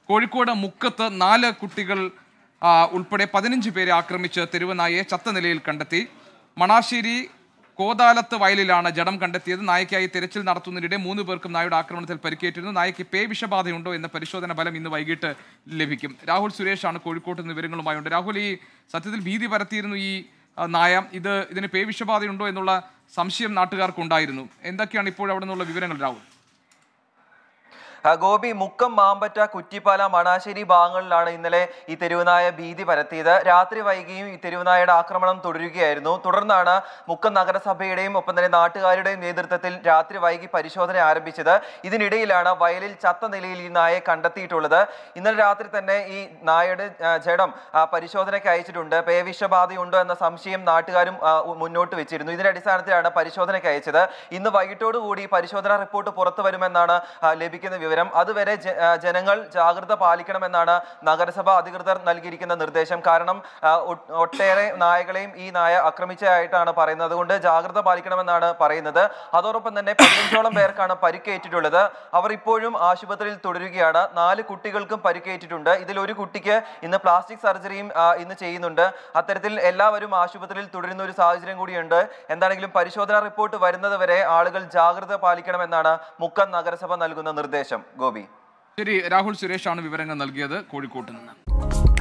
കോഴിക്കോട് മുക്കത്ത് 4 കുട്ടികൾ ഉൾപ്പെടെ 15 പേരെ ആക്രമിച്ച് തെരുവ് നായയെ ചത്ത നിലയിൽ കണ്ടെത്തി. മണാശ്ശേരി കോതാലത്ത് വയലിലാണ് ജഡം കണ്ടെത്തിയത്. നായയ്ക്കായി തിരച്ചിൽ നടത്തുന്നതിനിടെ 3 പേർക്കും നായയുടെ ആക്രമണത്തിൽ പരിക്കേറ്റിരുന്നു. നായയ്ക്ക് പേ വിഷബാധയുണ്ടോ എന്ന പരിശോധന ഫലം ഇന്ന് വൈകിട്ട് ലഭിക്കും. രാഹുൽ സുരേഷാണ് കോഴിക്കോട്ട് നിന്ന് വിവരങ്ങളുമായുണ്ട്. രാഹുൽ, ഈ സത്യത്തിൽ ഭീതി പരത്തിയിരുന്നു ഈ നായ. ഇതിന് പേ വിഷബാധയുണ്ടോ എന്നുള്ള സംശയം നാട്ടുകാർക്കുണ്ടായിരുന്നു. എന്തൊക്കെയാണ് ഇപ്പോൾ അവിടെ നിന്നുള്ള വിവരങ്ങൾ രാഹുൽ? ഗോപി, മുക്കം, മാമ്പറ്റ, കുറ്റിപ്പാല, മണാശ്ശേരി ഭാഗങ്ങളിലാണ് ഇന്നലെ ഈ തെരുവുനായ ഭീതി പരത്തിയത്. രാത്രി വൈകിയും ഈ തെരുവുനായയുടെ ആക്രമണം തുടരുകയായിരുന്നു. തുടർന്നാണ് മുക്കം നഗരസഭയുടെയും ഒപ്പം തന്നെ നാട്ടുകാരുടെയും നേതൃത്വത്തിൽ രാത്രി വൈകി പരിശോധന ആരംഭിച്ചത്. ഇതിനിടയിലാണ് വയലിൽ ചത്ത നിലയിൽ ഈ നായയെ കണ്ടെത്തിയിട്ടുള്ളത്. ഇന്നലെ രാത്രി തന്നെ ഈ നായയുടെ ജഡം പരിശോധനയ്ക്ക് അയച്ചിട്ടുണ്ട്. പേവിഷബാധയുണ്ടോ എന്ന സംശയം നാട്ടുകാരും മുന്നോട്ട് വെച്ചിരുന്നു. ഇതിന്റെ അടിസ്ഥാനത്തിലാണ് പരിശോധനയ്ക്ക് അയച്ചത്. ഇന്ന് വൈകിട്ടോടുകൂടി പരിശോധനാ റിപ്പോർട്ട് പുറത്തു വരുമെന്നാണ് ലഭിക്കുന്ന വിവരം. അതുവരെ ജനങ്ങൾ ജാഗ്രത പാലിക്കണമെന്നാണ് നഗരസഭ അധികൃതർ നൽകിയിരിക്കുന്ന നിർദ്ദേശം. കാരണം ഒട്ടേറെ നായകളെയും ഈ നായ ആക്രമിച്ചതായിട്ടാണ് പറയുന്നത്. അതുകൊണ്ട് ജാഗ്രത പാലിക്കണമെന്നാണ് പറയുന്നത്. അതോടൊപ്പം തന്നെ 15ഓളം പേർക്കാണ് പരിക്കേറ്റിട്ടുള്ളത്. അവർ ഇപ്പോഴും ആശുപത്രിയിൽ തുടരുകയാണ്. 4 കുട്ടികൾക്കും പരിക്കേറ്റിട്ടുണ്ട്. ഇതിൽ ഒരു കുട്ടിക്ക് ഇന്ന് പ്ലാസ്റ്റിക് സർജറിയും ഇന്ന് ചെയ്യുന്നുണ്ട്. അത്തരത്തിൽ എല്ലാവരും ആശുപത്രിയിൽ തുടരുന്ന ഒരു സാഹചര്യം കൂടിയുണ്ട്. എന്താണെങ്കിലും പരിശോധനാ റിപ്പോർട്ട് വരുന്നത് വരെ ആളുകൾ ജാഗ്രത പാലിക്കണമെന്നാണ് മുക്കം നഗരസഭ നൽകുന്ന നിർദ്ദേശം. ഗോപി, ശരി. രാഹുൽ സുരേഷാണ് വിവരങ്ങൾ നൽകിയത് കോഴിക്കോട്ട് നിന്ന്.